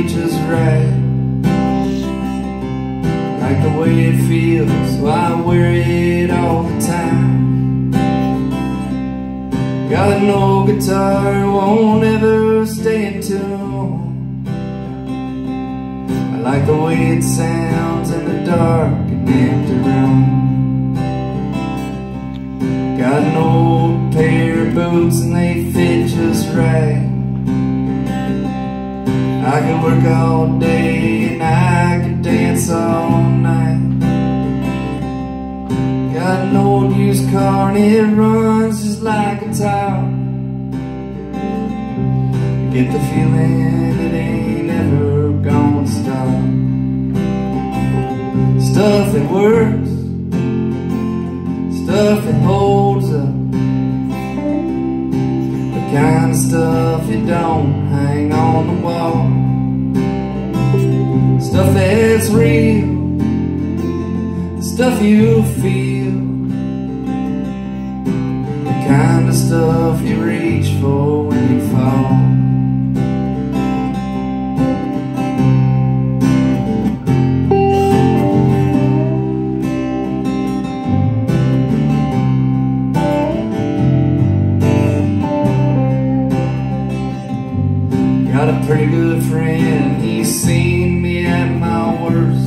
feel just right. Like the way it feels, so I wear it all the time. Got an old guitar, won't ever stay in tune. I like the way it sounds in the dark and empty room. Got an old pair of boots and they fit just right. I can work all day and I can dance all night. Got an old used car and it runs just like a top. Get the feeling it ain't ever gonna stop. Stuff that works, stuff that holds up, the kind of stuff you don't hang on the wall. Stuff that's real, the stuff you feel, the kind of stuff you reach for when you fall. Got a pretty good friend, he's seen me at my worst.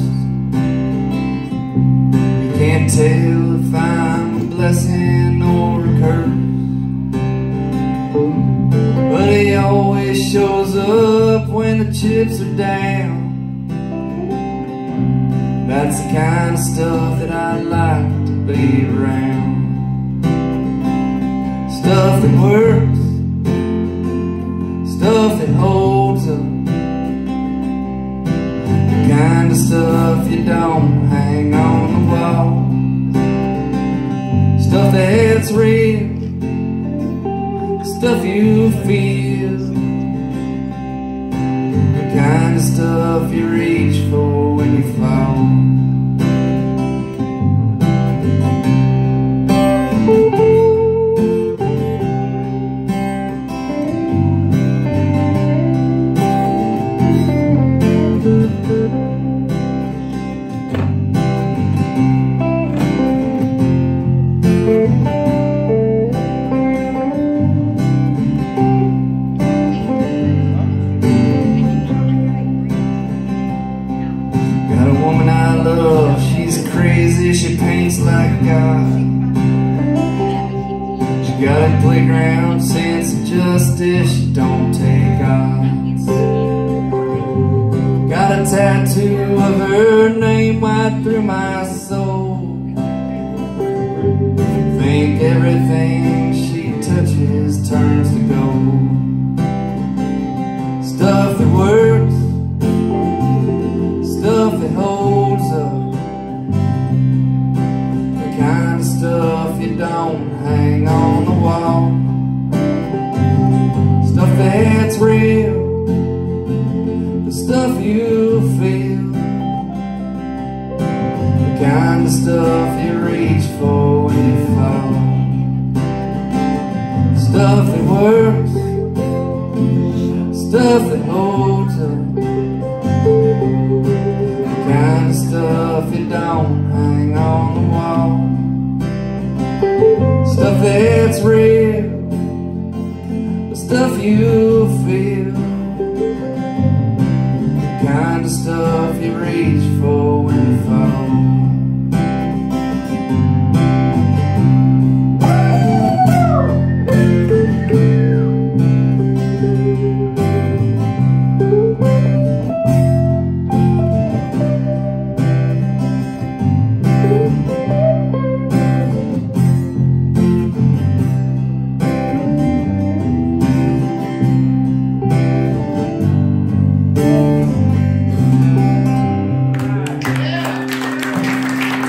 You can't tell if I'm a blessing or a curse, but he always shows up when the chips are down. That's the kind of stuff that I like to be around. Stuff that works, stuff that holds up, the kind of stuff you don't hang on the wall. Stuff that's real, the stuff you feel, the kind of stuff you reach for when you fall. Got a woman I love, she's crazy, she paints like God. She got a playground sense of justice, she don't take odds. Got a tattoo of her name right through my soul. Think everything she touches turns to gold. Stuff that works, stuff that holds up, the kind of stuff you don't hang on the wall. Stuff that's real, the stuff you feel, the kind of stuff you reach for when you fall. Stuff that works, stuff that holds up, the kind of stuff you don't hang on the wall. Stuff that's real, the stuff you feel, the kind of stuff you reach for